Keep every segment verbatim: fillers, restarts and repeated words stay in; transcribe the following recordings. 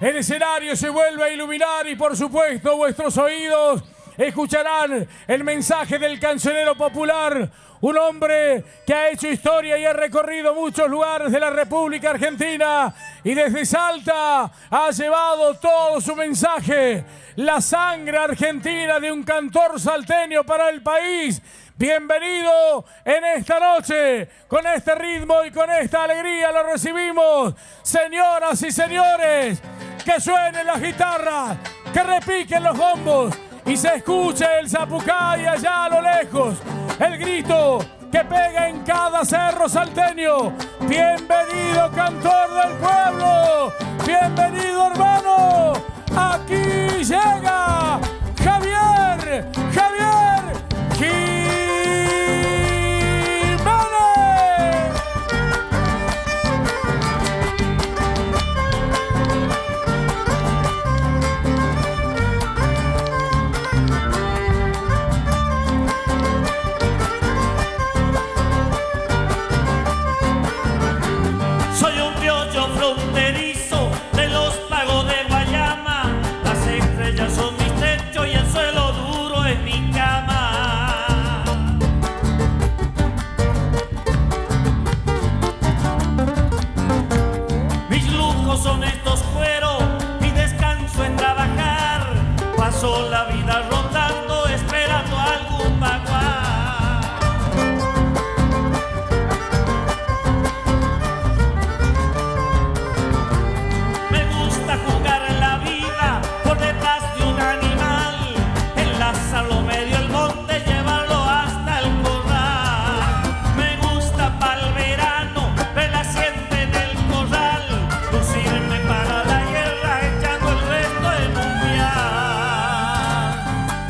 El escenario se vuelve a iluminar y, por supuesto, vuestros oídos escucharán el mensaje del cancionero popular, un hombre que ha hecho historia y ha recorrido muchos lugares de la República Argentina y desde Salta ha llevado todo su mensaje, la sangre argentina de un cantor salteño para el país. Bienvenido en esta noche, con este ritmo y con esta alegría lo recibimos. Señoras y señores, que suenen las guitarras, que repiquen los bombos y se escuche el zapucay allá a lo lejos, el grito que pega en cada cerro salteño. Bienvenido, cantor del pueblo, bienvenido, hermano. Aquí llega Javier, Javier Jiménez. Soy un piollo fronterizo de los pagos de Guayama. Las estrellas son mis techos y el suelo duro es mi cama. Mis lujos son estos cueros y descanso en trabajar. Paso la vida rotando esperando algún bagual. Jugar en la vida por detrás de un animal, enlazarlo medio el monte, llevarlo hasta el corral. Me gusta pa'l verano, relaciente en el corral, lucirme para la guerra, echando el resto del mundial.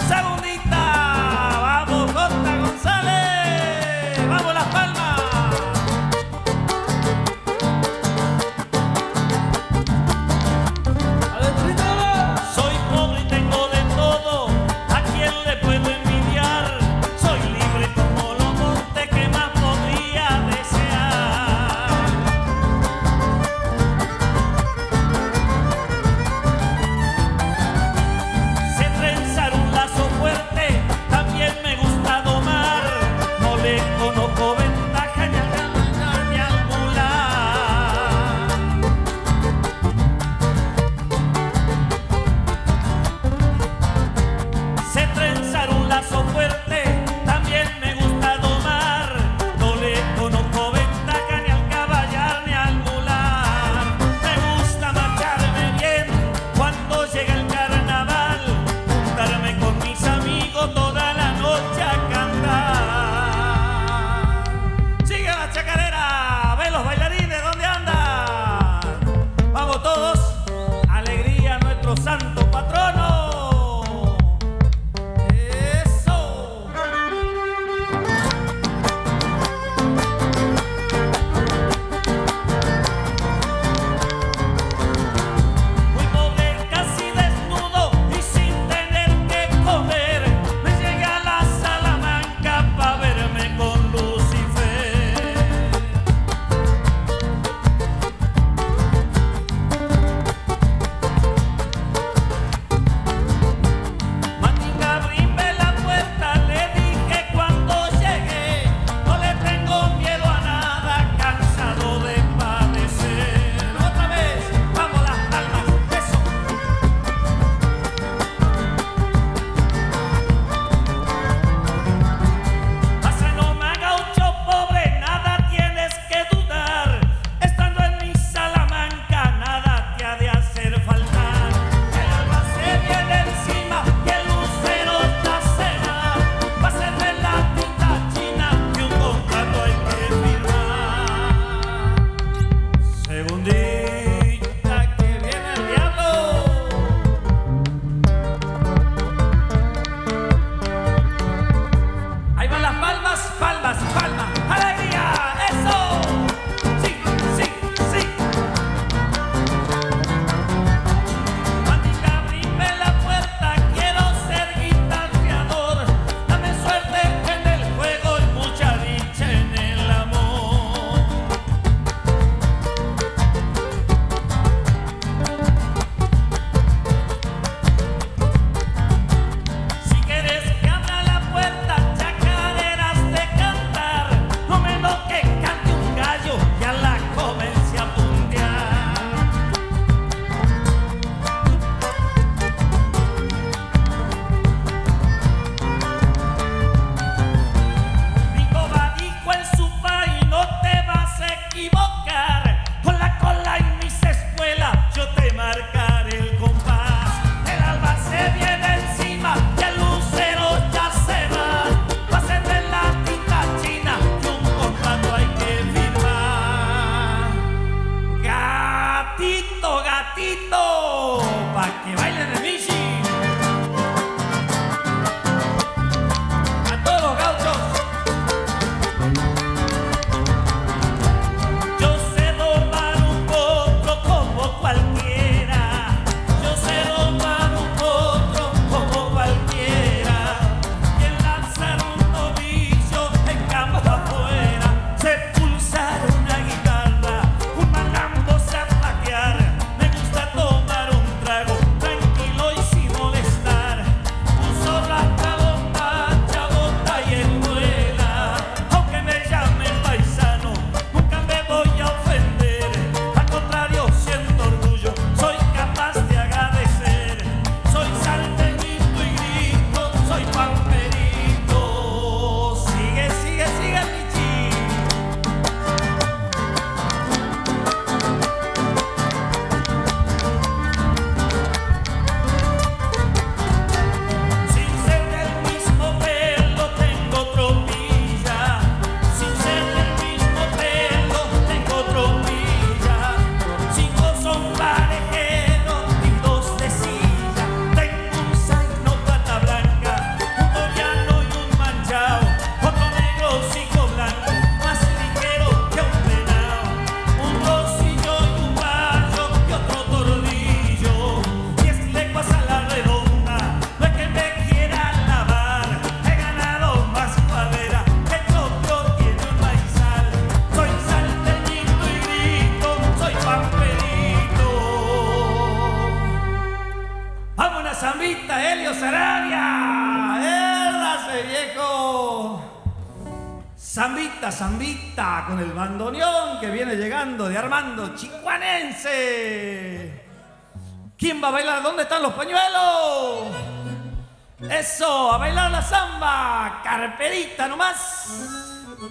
zambita, Helio Sarabia. ¡Érase, viejo! Zambita, zambita, con el bandoneón que viene llegando de Armando Chicuanense. ¿Quién va a bailar? ¿Dónde están los pañuelos? Eso, a bailar la zamba, carperita nomás.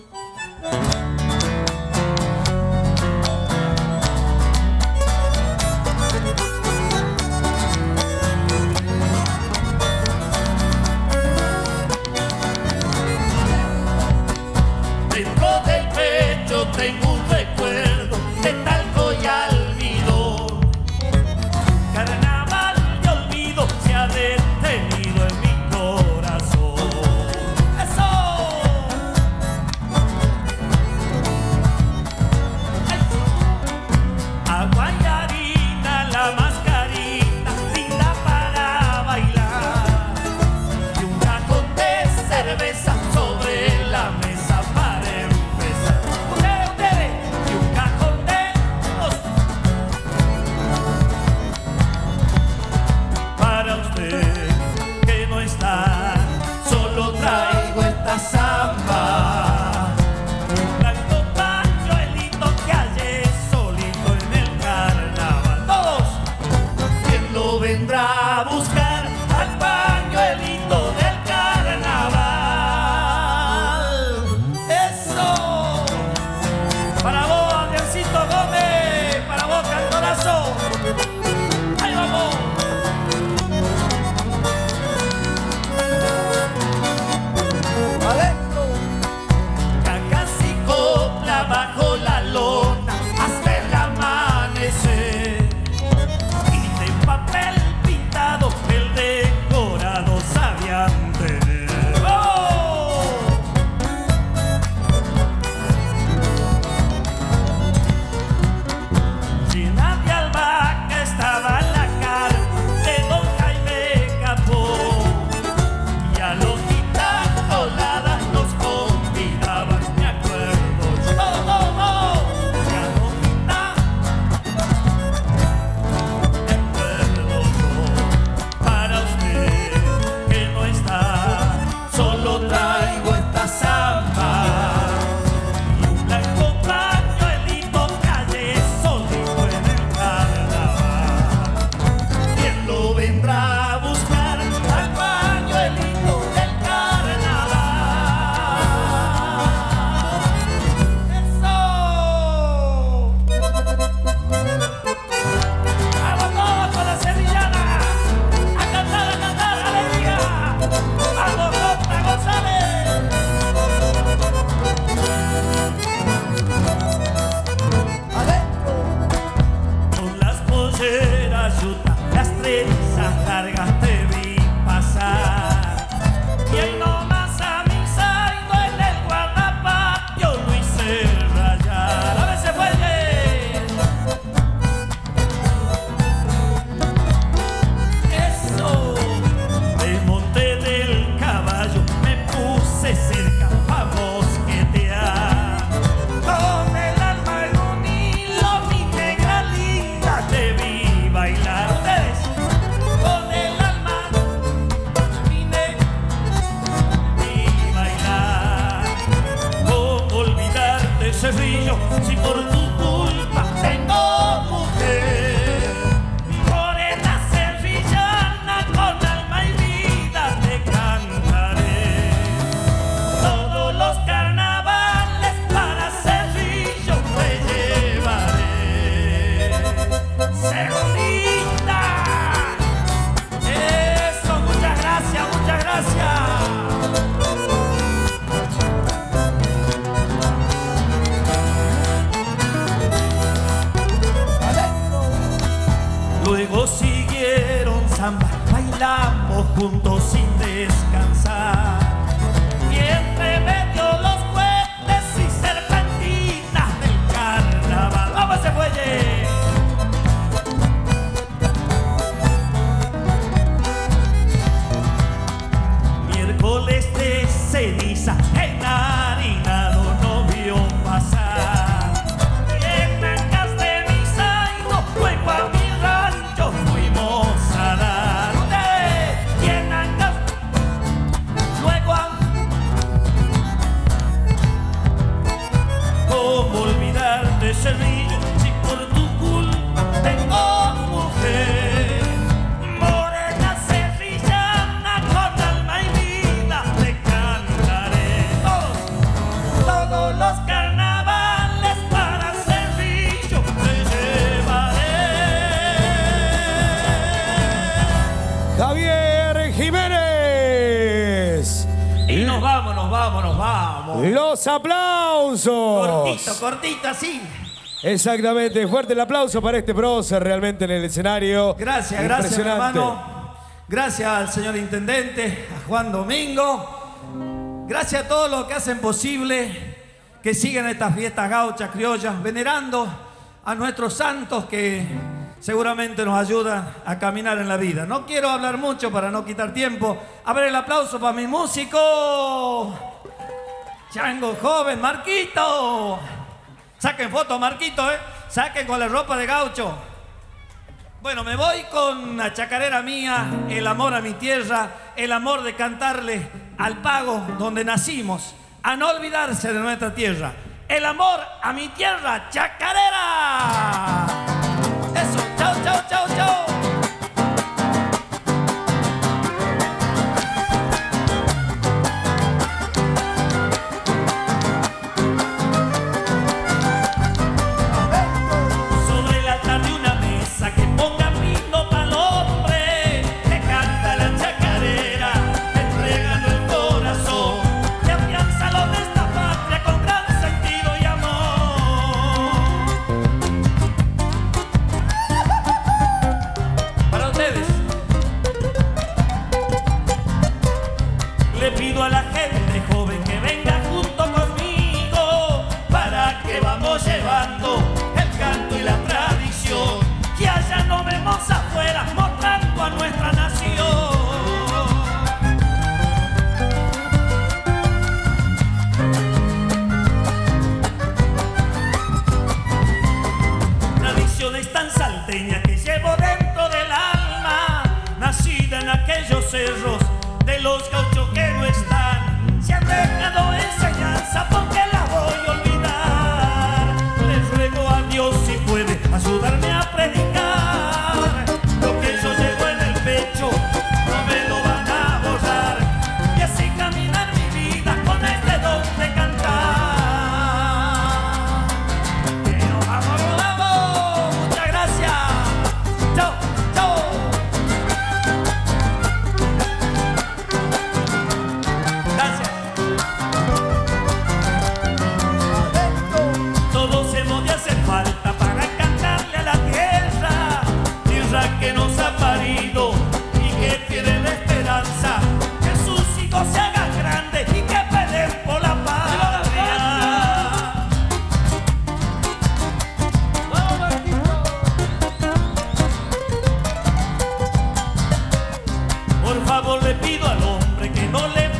Dentro del pecho tengo un recuerdo de talco y almidón. Carnaval de olvido se ha detenido en mi corazón. ¡Eso! Agua y harina, la mascarita linda para bailar. Y un cajón de cerveza sobre la mesa. Solo traigo esta samba, un blanco pañuelito que hallé solito en el carnaval. Todos, ¿quién lo vendrá a buscar al pañuelito del carnaval? Eso, para vos, Adriancito Gómez, para vos, Cantorazo. Ahí vamos. Bajo la lona hasta el amanecer, y de papel pintado el decorado sabían tener. ¡Oh! Llena de albahaca estaba la cara de don Jaime Capó, y a los gitanos nos convidaban, me acuerdo. Si por tu culpa tengo mujer, morena sevillana con alma y vida te cantaré. Todos los carnavales para Cerrillo te llevaré. Segundita. Eso, muchas gracias, muchas gracias. Luego siguieron samba, bailamos juntos sin descansar. Y entre medio los cohetes y serpentinas del carnaval. ¡Vamos ese fuelle! Miércoles de ceniza, enharinado no vio pasar. Y en Ancas de Misaido, luego a mi rancho fuimos a dar. ¡Ustedes! nos vamos, nos vamos, nos vamos. Los aplausos. Cortito, cortito, así. Exactamente, fuerte el aplauso para este prócer realmente en el escenario. Gracias, gracias, mi hermano. Gracias al señor intendente, a Juan Domingo. Gracias a todos los que hacen posible que sigan estas fiestas gauchas, criollas, venerando a nuestros santos que seguramente nos ayudan a caminar en la vida. No quiero hablar mucho para no quitar tiempo. A ver el aplauso para mi músico. Chango joven, Marquito. Saquen fotos, Marquito, ¿eh? Saquen con la ropa de gaucho. Bueno, me voy con la chacarera mía, el amor a mi tierra, el amor de cantarle al pago donde nacimos, a no olvidarse de nuestra tierra. El amor a mi tierra, chacarera. Eso, chao, chao, chao, chao. Le pido a la gente joven que venga junto conmigo para que vamos llevando el canto y la tradición, que allá nos vemos afuera mostrando a nuestra nación. Tradiciones tan salteñas que llevo dentro del alma, nacida en aquellos cerros de los gauchos que no están. Se han dejado enseñanza, porque la voy a olvidar. Les ruego a Dios si puede ayudarme a predicar. Lo que yo llevo en el pecho no me lo van a borrar, y así caminar mi vida con este don de cantar. Pero vamos, vamos, muchas gracias. Chao, chao. Todos hemos de hacer falta para cantarle a la tierra, tierra que nos ha parido y que tiene la esperanza que sus hijos se hagan grandes y que peleen por la patria. Por favor le pido al hombre que no le